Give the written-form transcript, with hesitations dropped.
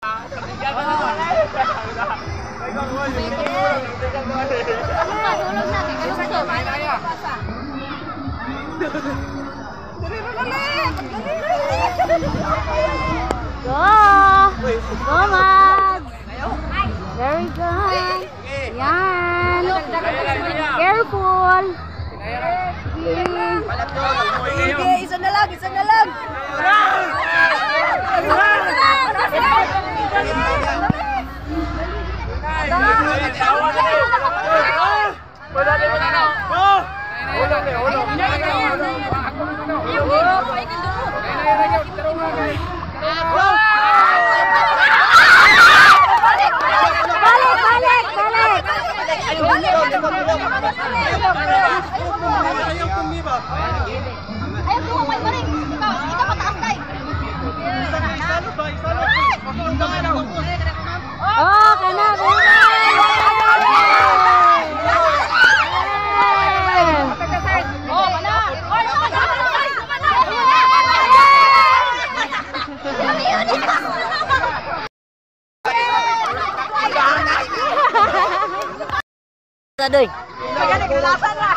Go, Mags! Very good! Yan! Careful! Isa na lang! Isa na lang! Doy. Kaya naglasan na.